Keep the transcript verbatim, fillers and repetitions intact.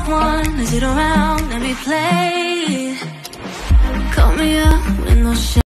one, is it around? Let me play. Call me up with no shame.